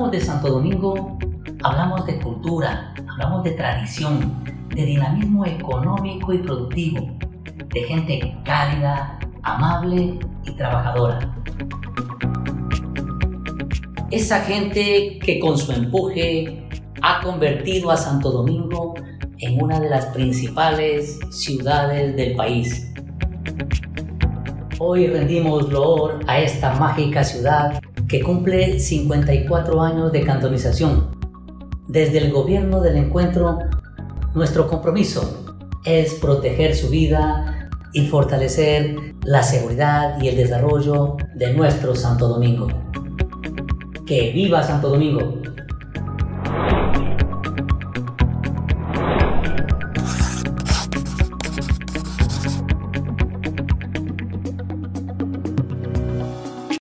hablamos de Santo Domingo, hablamos de cultura, hablamos de tradición, de dinamismo económico y productivo, de gente cálida, amable y trabajadora. Esa gente que con su empuje ha convertido a Santo Domingo en una de las principales ciudades del país. Hoy rendimos loor a esta mágica ciudad que cumple 54 años de cantonización. Desde el gobierno del encuentro, nuestro compromiso es proteger su vida y fortalecer la seguridad y el desarrollo de nuestro Santo Domingo. ¡Que viva Santo Domingo!